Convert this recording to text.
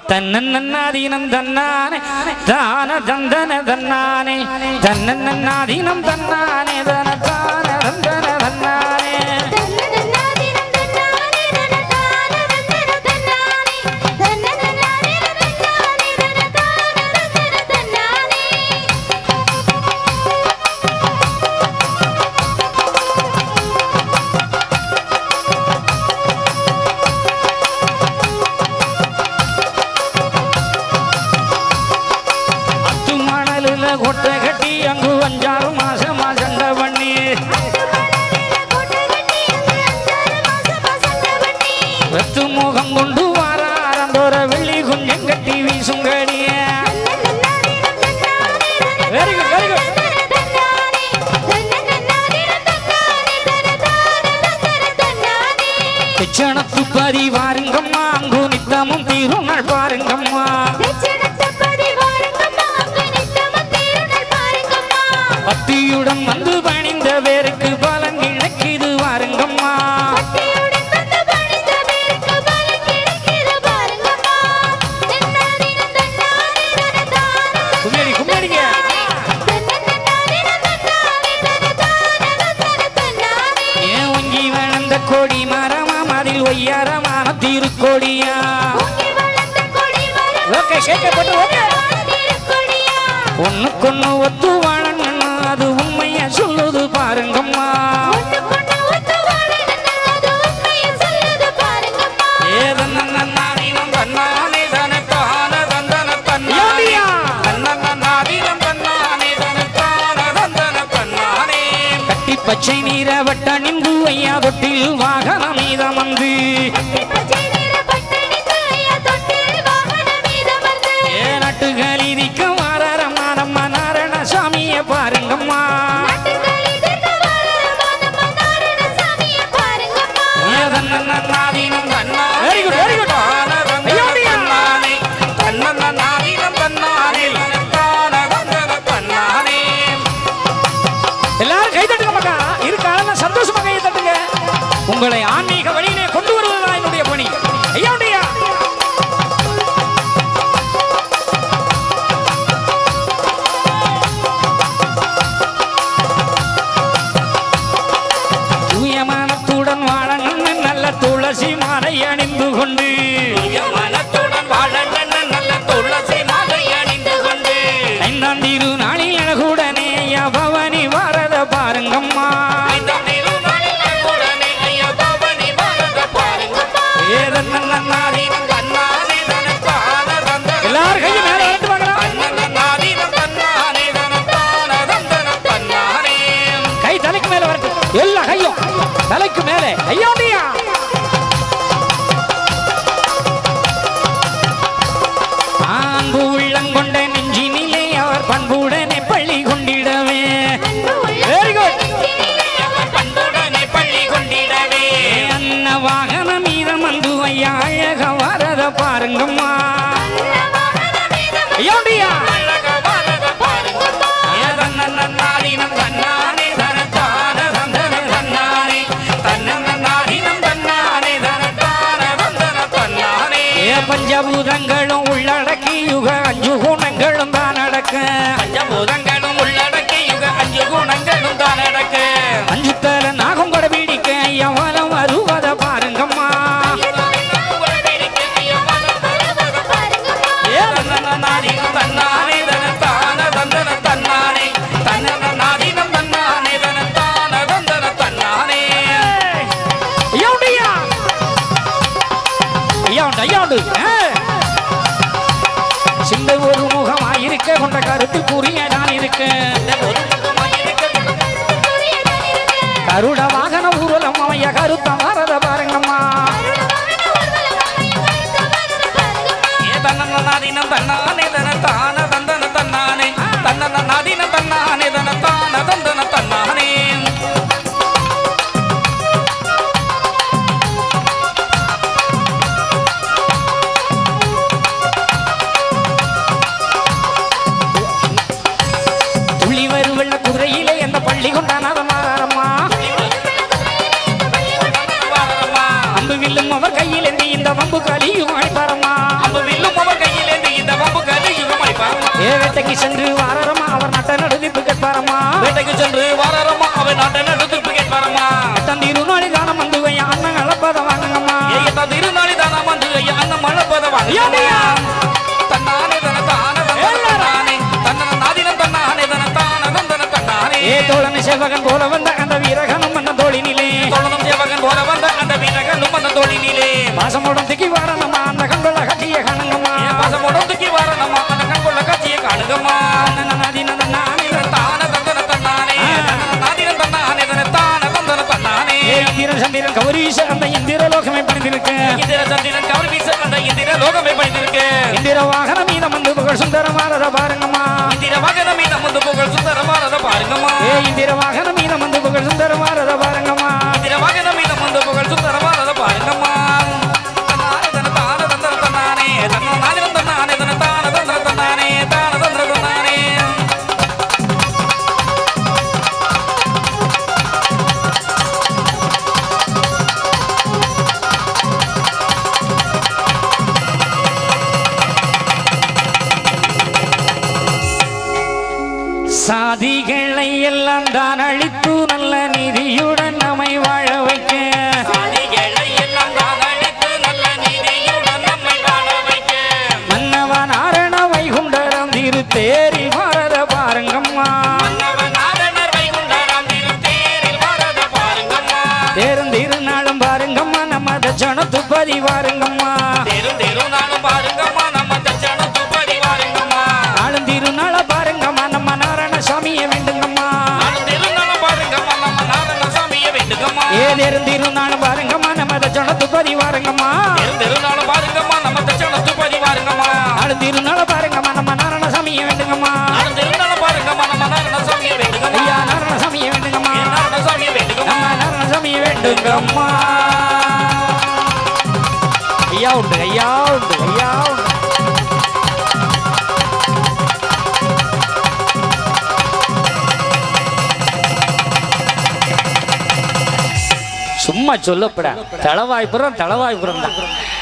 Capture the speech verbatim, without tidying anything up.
தன்னன்னாதீனம் தன்னானே தான தந்தன தன்னானே தன்னன்னாதீனம் தன்னானே தன தான தந்தன தன்னானே கொட்டை கட்டி அங்கு அஞ்சாறு மாசமா சண்டை பண்ணி வெத்து முகம் கொண்டு வார ஆரந்தோர வெள்ளி குஞ்சம் கட்டி வீசுங்கடிய வெரி குட் வெரி குட் பிச்சனத்து பதி வாருங்கம்மா அங்கு நித்தமும் தீருநாள் பாருங்கம்மா பக்தியுடன் வந்து பணிந்த பேருக்கு பலன் கிடைக்குது வாருங்கம்மா கும்மேடி கும்மேடிங்க ஏன் ஒங்கி வளர்ந்த கொடி மரமாம் அதில் ஒய்யாரமான திருக்கொடியா ஓகே கேட்கப்பட்டு ஓகே ஒண்ணுக்கொன்னு ஒத்து வாழணும் அது உண்மைய சொல்லுது பாருங்கம்மா கட்டி பச்சை நீர வட்ட நின்று ஐயா தொட்டில் வாகனம் மீதம் வந்து ஏ நட்டுகளி நிற்க வாரமானம்மா நாராயணசாமிய பாருங்கம்மா வெரி குட் வெரி குட் எல்லாரும் கை தட்டுங்க மக்கா இருக்கால சந்தோஷமா கை தட்டுங்க உங்களை ஆன்மீக வழியிலே கொண்டு வருவதுதான் என்னுடைய பணி ஐயா தூயமானத்துடன் வாழணும் நல்ல துளசி மாலை அணிந்து கொண்டு மனத்துடன் வாழணும் நல்ல துளசி மாலை அணிந்து கொண்டு ஐந்தாம் திரு நாளில் அழகுடனே பவனி வரத பாருங்கம்மா எல்லாரும் கையும் மேல எடுத்து கை தலைக்கு மேல வரட்டு எல்லா கையும் தலைக்கு மேலே ஐயோண்டியா அன்பு உள்ளங்கொண்ட நெஞ்சினிலே அவர் பண்புடனே பள்ளி கொண்டிடவே வெரி குட் பண்புடனே பள்ளி கொண்டிடவே அன்ன வாகன மீதம் வந்து ஐயா அழக வரத பாருங்கம்மா ஐயோண்டியா பஞ்சபூதங்களும் உள்ளடக்கி யுக அஞ்சு குணங்களும் தான் நடக்க பஞ்சபூதங்களும் உள்ளடக்கி யுக அஞ்சு குணங்களும் தான் நடக்க அஞ்சு தர நாகம் கூட பிடிக்க எவனம் வருவத பாருங்கம்மா சிந்த ஒரு முகமாயிருக்க கொண்ட கருத்து கூறிய நான் இருக்க கருட வாகன ஊர்வலம் அவைய கருத்த மாறத பாருங்கம்மா தன்னதினம் தன்னானே தன தான தந்தன தன்னானே தன்னன நாதினம் தன்னானே தன தான தந்தன தன்னானே குதிரையிலே எந்த பள்ளி கொண்டான மாறம்மா அம்பு வில்லும் அவர் கையில் இந்த வம்பு கலியும் அழைப்பாரம்மா அம்பு வில்லும் அவர் வேட்டைக்கு சென்று வாரரமா அவர் நாட்டை நடுதிப்பு கேட்பாரம்மா வேட்டைக்கு சென்று வாரரமா அவர் நாட்டை நடுதிப்பு கேட்பாரம்மா தன் திருநாளி தானம் வந்து ஐயா அண்ணன் அளப்பத வாங்கம்மா தன் திருநாளி தானம் வந்து ஐயா அண்ணன் அளப்பத வாங்கம்மா தன்னானே தன தான தன்னானே தன்னன நாதினம் தன்னானே தன தான தந்தன தன்னானே ஏ தோழன் சேவகன் போல வந்த அந்த வீரகனும் அந்த தோளினிலே தோழனும் சேவகன் போல வந்த அந்த வீரகனும் அந்த தோளினிலே பாசமோடும் திக்கி வாரணமா அந்த கண்கொள்ள கட்டிய கணங்கம்மா பாசமோடும் திக்கி வாரணமா அந்த கண்கொள்ள கட்டிய காணுங்கம்மா நாதின நானே தான தந்தன தன்னானே நாதினம் தன்னானே தன தான தந்தன தன்னானே இந்திரன் சந்திரன் கௌரீஷ அந்த இந்திர லோகமே பணிந்திருக்க இந்திர சந்திரன் கௌரீஷ அந்த இந்திர லோகமே பணிந்திருக்க இந்திர வாகன மீதம் வந்து புகழ் சுந்தரமானத பாருங்கம்மா இந்திர வாகன மீதம் வந்து புகழ் சுந்தரமானத பாருங்கம்மா ஏ இந்திர வாகன மீதம் வந்து புகழ் சுந்தரமானத பாருங்கம்மா இந்திர வாகன மீதம் வந்து புகழ் சுந்தரமானத பாருங்கம்மா தன்னானே தன தான தந்தன தன்னானே தன்ன நாதினம் தன்னானே தன தான தந்தன தன்னானே தான தந்தன தன்னானே சாதிகளை எல்லாம் தான் அழித்து நல்ல நீதியுடன் நம்மை வாழ வைக்க சாதிகளை எல்லாம் தான் அழித்து நல்ல நீதியுடன் நம்மை வாழ வைக்க மன்னவன் ஆரண வைகுண்டரம் திரு தேரில் பாரத பாருங்கம்மா மன்னவன் ஆரணர் வைகுண்டரம் திரு தேரில் பாரத பாருங்கம்மா தேரும் திருநாளும் பாருங்கம்மா நம்ம தட்சணத்து பதி பாருங்கம்மா தேரும் திருநாளும் பாருங்கம்மா நம்ம தட்சணத்து பதி பாருங்கம்மா நாளும் திருநாள பாருங்கம்மா நம்ம நாராயணசாமியை வேண்டுங்கம்மா நாளும் திருநாளும் பாருங்கம்மா நம்ம நாராயணசாமியை வேண்டுங்கம்மா ஏ தேரும் திருநாளும் பாருங்கம்மா நம்ம தட்சணத்து பதி பாருங்கம்மா தேரும் திருநாளும் பாருங்கம்மா நம்ம தட்சணத்து பதி பாருங்கம்மா நாளும் திருநாள பாருங்கம்மா நம்ம நாராயணசாமியை வேண்டுங்கம்மா நாளும் திருநாளும் பாருங்கம்மா நம்ம நாராயணசாமியை வேண்டுங்கம்மா ஐயா நாராயணசாமியை வேண்டுங்கம்மா நாராயணசாமியை வேண்டுங்கம்மா நம்ம நாராயணசாமியை வேண்டுங்கம்மா ஐயா உண்டு ஐயா உண்டு ஐயா உண்டு சும்மா சொல்லப்படா தளவாய்ப்புறம் தளவாய்ப்புறம் தான்